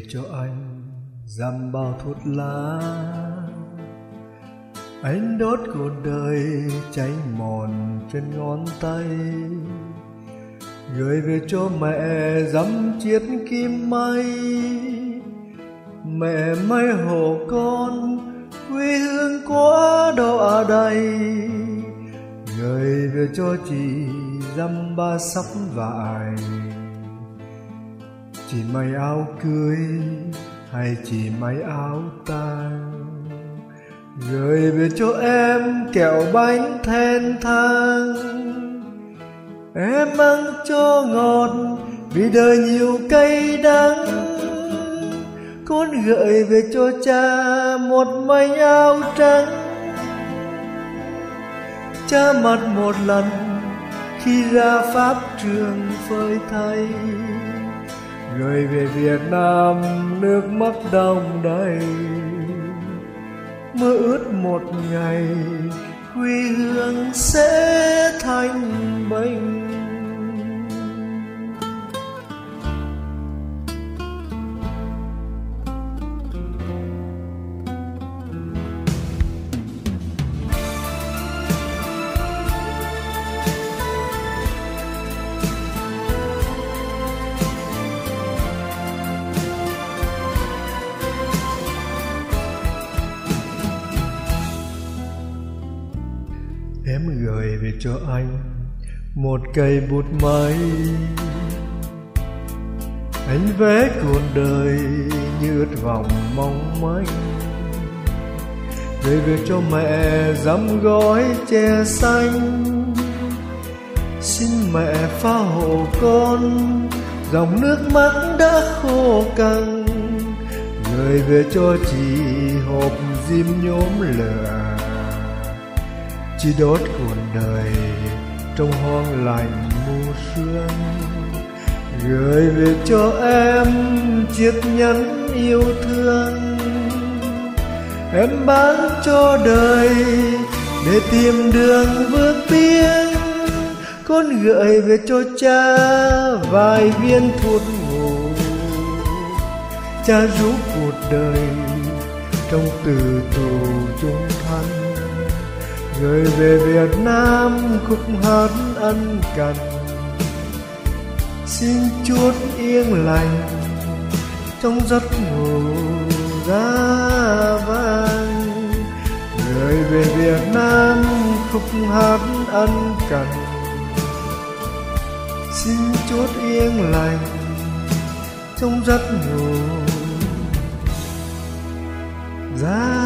cho anh dăm bao thuốc lá. Anh đốt cuộc đời cháy mòn trên ngón tay, gửi về cho mẹ dăm chiếc kim may. Mẹ may hộ con quê hương quá đâu ở đây, gửi về cho chị dăm ba sắp vải. Chị may áo cưới hay chị may áo tang, gửi về cho em kẹo bánh then thang. Em ăn cho ngọt vì đời nhiều cay đắng, con gửi về cho cha một manh áo trắng. Cha mặt một lần khi ra pháp trường phơi thay, gửi về Việt Nam nước mắt đong đầy. Mơ ước một ngày quê hương sẽ thanh bình. Em gửi về cho anh một cây bút máy, anh vẽ cuộc đời như ướt vòng mong manh. Gửi về cho mẹ dăm gói chè xanh, xin mẹ phá hộ con dòng nước mắt đã khô cằn. Gửi về cho chị hộp diêm nhôm lửa, chỉ đốt cuộc đời trong hoang lạnh mùa xuân. Gửi về cho em chiếc nhẫn yêu thương, em bán cho đời để tìm đường vượt biên. Con gửi về cho cha vài viên thuốc ngủ, cha giúp cuộc đời trong từ tù chung thân. Gửi về Việt Nam khúc hát ân cần, xin chút yên lành trong giấc ngủ giá vang. Gửi về Việt Nam khúc hát ân cần, xin chút yên lành trong giấc ngủ giá